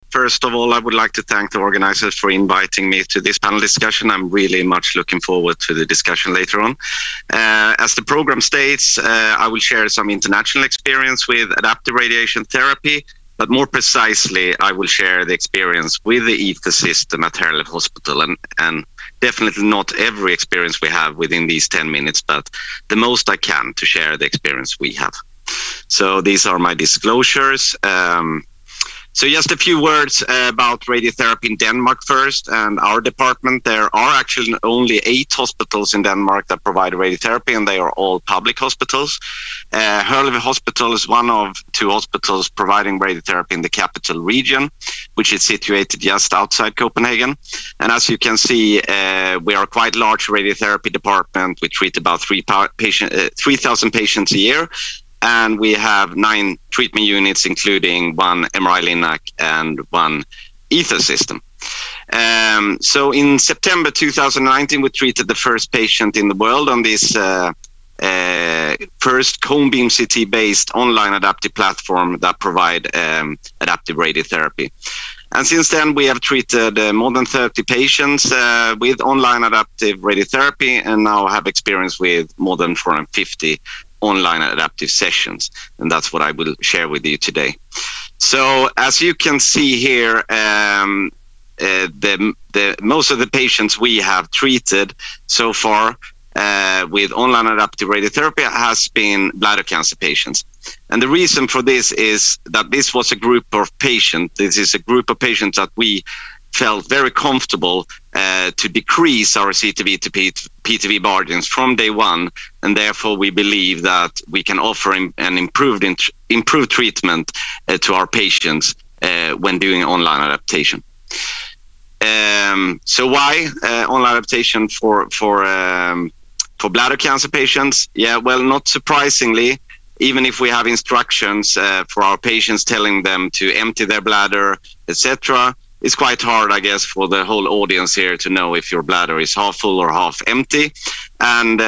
First of all, I would like to thank the organizers for inviting me to this panel discussion. I'm really much looking forward to the discussion later on. As the program states, I will share some international experience with adaptive radiation therapy, but more precisely, I will share the experience with the ether system at Herlev Hospital, and definitely not every experience we have within these 10 minutes, but the most I can to share the experience we have. So these are my disclosures. So just a few words about radiotherapy in Denmark first, and our department. There are actually only 8 hospitals in Denmark that provide radiotherapy, and they are all public hospitals. Herlev Hospital is one of 2 hospitals providing radiotherapy in the capital region, which is situated just outside Copenhagen. And as you can see, we are a quite large radiotherapy department. We treat about 3,000 patients a year. And we have 9 treatment units, including 1 MRI Linac and 1 ether system. So in September 2019, we treated the first patient in the world on this first cone beam CT-based online adaptive platform that provide adaptive radiotherapy. And since then, we have treated more than 30 patients with online adaptive radiotherapy, and now have experience with more than 450 online adaptive sessions, and that's what I will share with you today. So as you can see here, most of the patients we have treated so far with online adaptive radiotherapy has been bladder cancer patients. And the reason for this is that this was a group of patients. This is a group of patients that we felt very comfortable to decrease our CTV to PTV margins from day one, and therefore we believe that we can offer an improved treatment to our patients when doing online adaptation. So why online adaptation for bladder cancer patients? Yeah, well, not surprisingly, even if we have instructions for our patients telling them to empty their bladder, etc., it's quite hard, I guess, for the whole audience here to know if your bladder is half full or half empty. And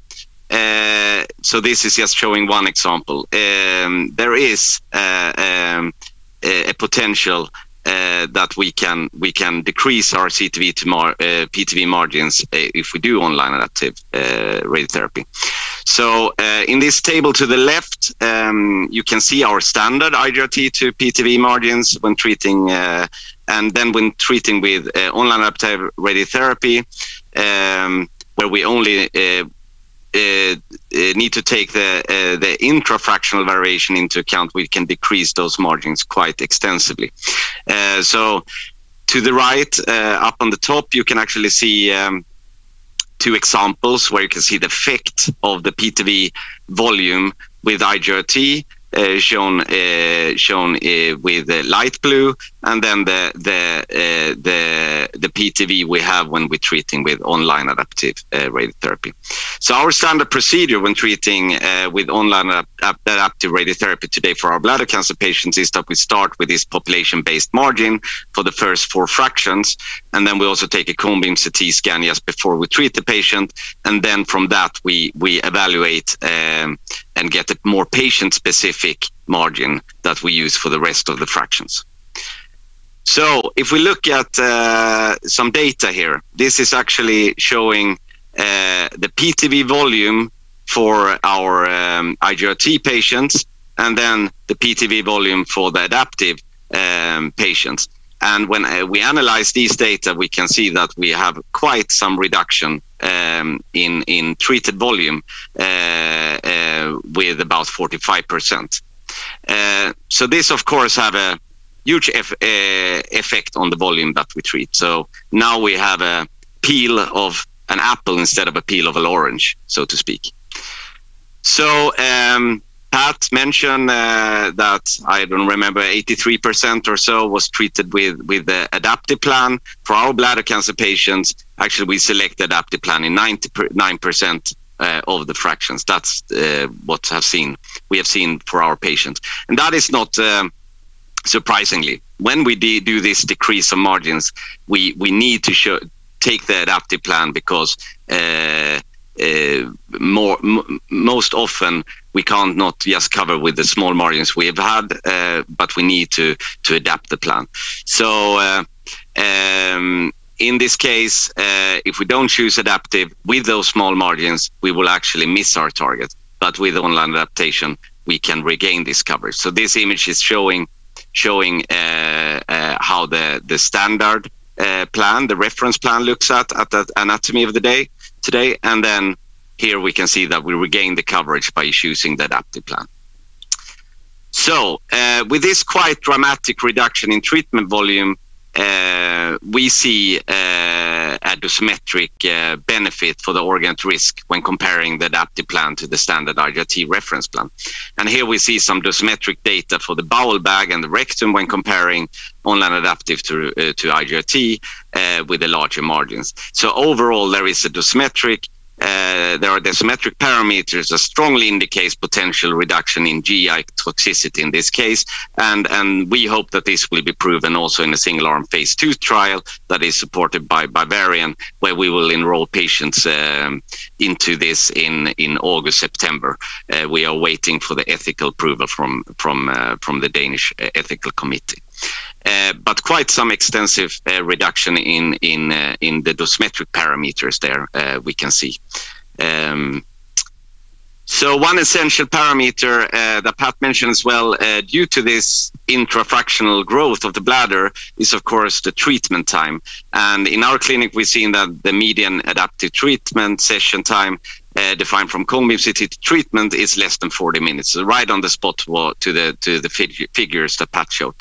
so this is just showing one example. There is a potential that we can decrease our CTV to PTV margins if we do online adaptive radiotherapy. So in this table to the left, you can see our standard IGRT to PTV margins when treating, and then when treating with online adaptive radiotherapy, where we only need to take the intrafractional variation into account, we can decrease those margins quite extensively. So to the right, up on the top, you can actually see 2 examples where you can see the effect of the PTV volume with IGRT, shown with light blue, and then the PTV we have when we're treating with online adaptive radiotherapy. So our standard procedure when treating with online adaptive radiotherapy today for our bladder cancer patients is that we start with this population-based margin for the first 4 fractions, and then we also take a cone beam CT scan just before we treat the patient, and then from that we evaluate and get a more patient-specific margin that we use for the rest of the fractions. So if we look at some data here, this is actually showing the PTV volume for our IGRT patients, and then the PTV volume for the adaptive patients. And when we analyze these data, we can see that we have quite some reduction in treated volume with about 45%. So this, of course, have a huge effect on the volume that we treat. So now we have a peel of an apple instead of a peel of an orange, so to speak. So Pat mentioned that, I don't remember, 83% or so was treated with the adaptive plan. For our bladder cancer patients, actually we select the adaptive plan in 99% of the fractions. That's what we have seen for our patients. And that is not surprisingly. When we do this decrease of margins, we need to take the adaptive plan because most often we can't not just cover with the small margins we have had, but we need to adapt the plan. So in this case, if we don't choose adaptive with those small margins, we will actually miss our target. But with online adaptation, we can regain this coverage. So this image is showing how the standard plan, the reference plan, looks at the anatomy of the day today, and then here we can see that we regain the coverage by choosing the adaptive plan. So with this quite dramatic reduction in treatment volume, we see a dosimetric benefit for the organ at risk when comparing the adaptive plan to the standard IGRT reference plan. And here we see some dosimetric data for the bowel bag and the rectum when comparing online adaptive to IGRT with the larger margins. So overall, there is a dosimetric. There are dosimetric parameters that strongly indicates potential reduction in GI toxicity in this case, and we hope that this will be proven also in a single-arm phase 2 trial that is supported by Bavarian, where we will enroll patients into this in August, September. We are waiting for the ethical approval from the Danish Ethical Committee. But quite some extensive reduction in the dosimetric parameters there, we can see. So one essential parameter that Pat mentioned as well, due to this intrafractional growth of the bladder, is of course the treatment time. And in our clinic, we've seen that the median adaptive treatment session time defined from cone beam CT treatment is less than 40 minutes, so right on the spot to the figures that Pat showed.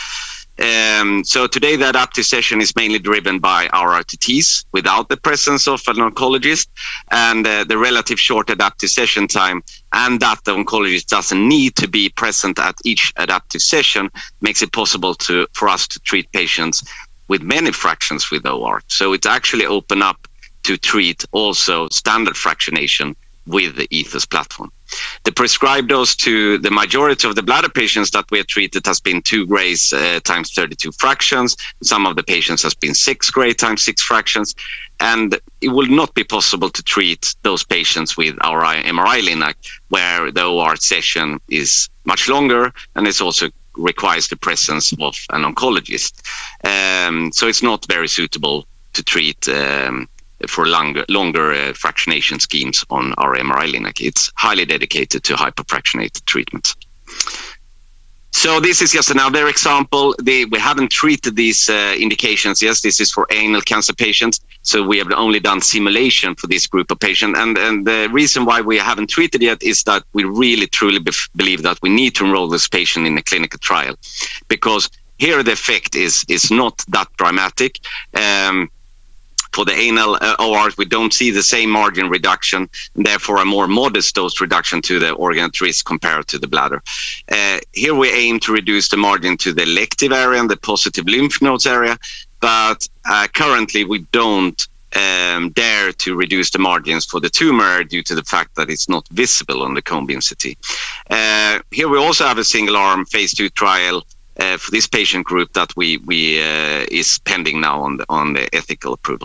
So today the adaptive session is mainly driven by our RTTs without the presence of an oncologist, and the relative short adaptive session time, and that the oncologist doesn't need to be present at each adaptive session, makes it possible for us to treat patients with many fractions with OR. So it's actually open up to treat also standard fractionation with the Ethos platform. The prescribed dose to the majority of the bladder patients that we have treated has been 2 grays times 32 fractions. Some of the patients has been 6 gray times 6 fractions. And it will not be possible to treat those patients with our MRI Linac, where the OR session is much longer, and it also requires the presence of an oncologist. So it's not very suitable to treat for longer fractionation schemes on our MRI Linac. It's highly dedicated to hyperfractionated treatments. So this is just another example. We haven't treated these indications. Yes, this is for anal cancer patients. So we have only done simulation for this group of patients. And the reason why we haven't treated yet is that we really truly believe that we need to enroll this patient in a clinical trial, because here the effect is not that dramatic. For the anal ORs, we don't see the same margin reduction, and therefore a more modest dose reduction to the organ at risk compared to the bladder. Here we aim to reduce the margin to the elective area and the positive lymph nodes area, but currently we don't dare to reduce the margins for the tumor due to the fact that it's not visible on the cone beam CT. Here we also have a single-arm phase 2 trial for this patient group that is pending now on the ethical approval.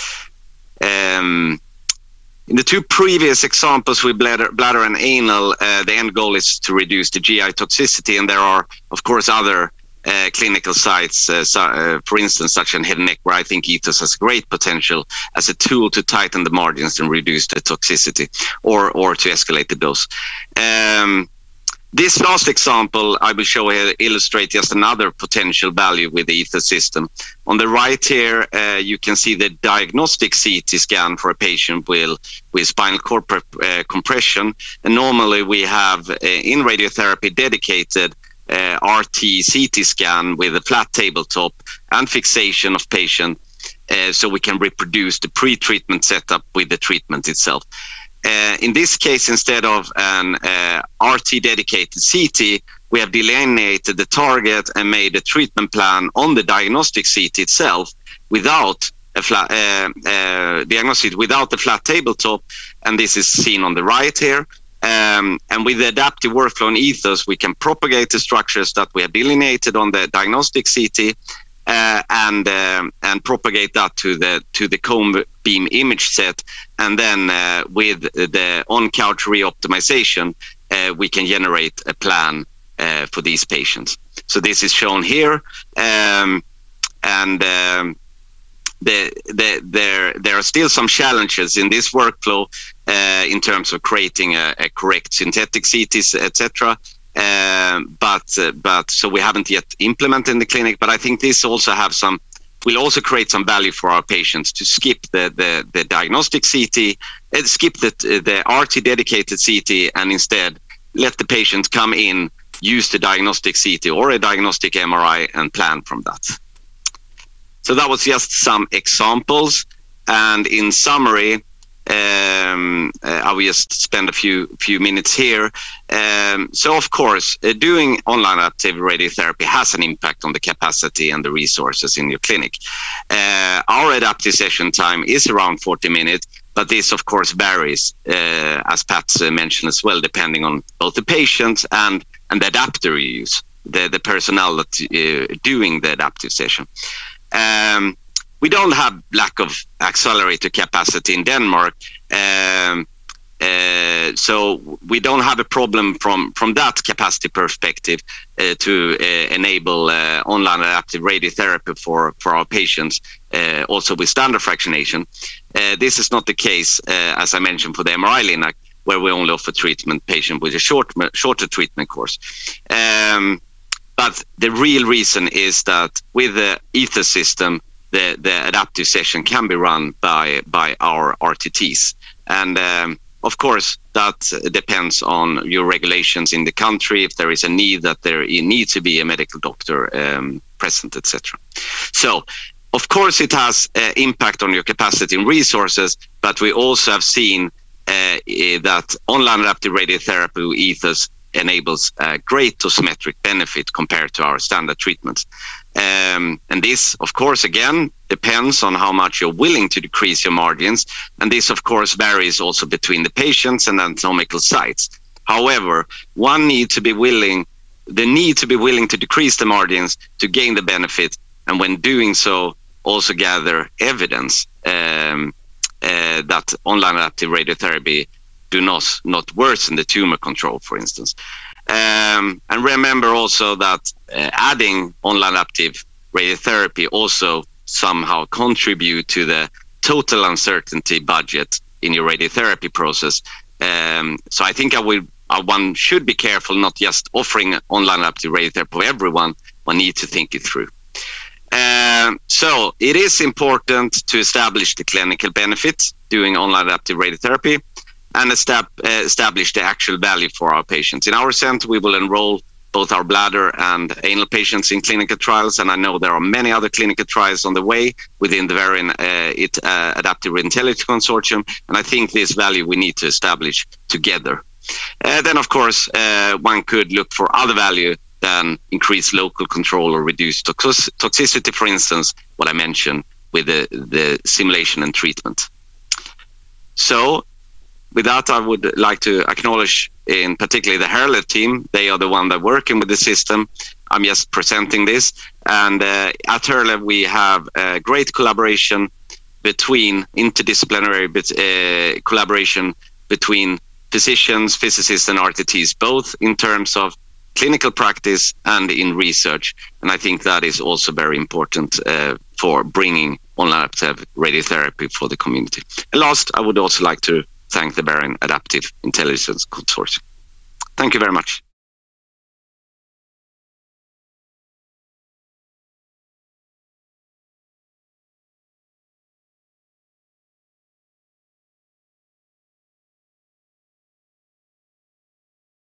In the 2 previous examples with bladder and anal, the end goal is to reduce the GI toxicity, and there are, of course, other clinical sites, for instance, such as head and neck, where I think Ethos has great potential as a tool to tighten the margins and reduce the toxicity, or to escalate the dose. This last example I will show here illustrates just another potential value with the Ethos system. On the right here, you can see the diagnostic CT scan for a patient with spinal cord compression. And normally we have in radiotherapy dedicated RT CT scan with a flat tabletop and fixation of patient, so we can reproduce the pre-treatment setup with the treatment itself. In this case, instead of an RT dedicated CT, we have delineated the target and made a treatment plan on the diagnostic CT itself without a flat without the flat tabletop, and this is seen on the right here. And with the adaptive workflow in Ethos, we can propagate the structures that we have delineated on the diagnostic CT and propagate that to the cone beam image set, and then with the on-couch reoptimization, we can generate a plan for these patients. So this is shown here, and there are still some challenges in this workflow in terms of creating a correct synthetic CTs, etc. But so we haven't yet implemented in the clinic. But I think this also will also create some value for our patients to skip the diagnostic CT, skip the RT dedicated CT, and instead let the patient come in, use the diagnostic CT or a diagnostic MRI, and plan from that. So that was just some examples, and in summary, I will just spend a few minutes here. So of course, doing online adaptive radiotherapy has an impact on the capacity and the resources in your clinic. Our adaptive session time is around 40 minutes, but this of course varies, as Pat mentioned as well, depending on both the patient and the adapter you use, the personnel that doing the adaptive session. We don't have lack of accelerator capacity in Denmark, so we don't have a problem from that capacity perspective to enable online adaptive radiotherapy for our patients, also with standard fractionation. This is not the case, as I mentioned, for the MRI Linac, where we only offer treatment patient with a shorter treatment course. But the real reason is that with the Ethos system, the adaptive session can be run by our RTTs. And of course, that depends on your regulations in the country, if there is a need that there needs to be a medical doctor present, etc. So, of course, it has impact on your capacity and resources, but we also have seen that online adaptive radiotherapy with Ethos enables a great dosimetric benefit compared to our standard treatments. And this, of course, again, depends on how much you're willing to decrease your margins. And this, of course, varies also between the patients and anatomical sites. However, the need to be willing to decrease the margins to gain the benefit, and when doing so, also gather evidence that online adaptive radiotherapy do not worsen the tumor control, for instance. And remember also that adding online adaptive radiotherapy also somehow contribute to the total uncertainty budget in your radiotherapy process. So I think one should be careful not just offering online adaptive radiotherapy for everyone. One needs to think it through. So it is important to establish the clinical benefits doing online adaptive radiotherapy and establish the actual value for our patients. In our center, we will enroll both our bladder and anal patients in clinical trials, and I know there are many other clinical trials on the way within the Varian Adaptive Intelligence Consortium, and I think this value we need to establish together. Then, of course, one could look for other value than increased local control or reduced toxicity, for instance, what I mentioned with the simulation and treatment. So, with that, I would like to acknowledge in particular the Herlev team. They are the one that are working with the system. I'm just presenting this. And at Herlev, we have a great collaboration interdisciplinary collaboration between physicians, physicists, and RTTs, both in terms of clinical practice and in research. And I think that is also very important for bringing online adaptive radiotherapy for the community. And last, I would also like to thank the Varian Adaptive Intelligence Consortium. Thank you very much.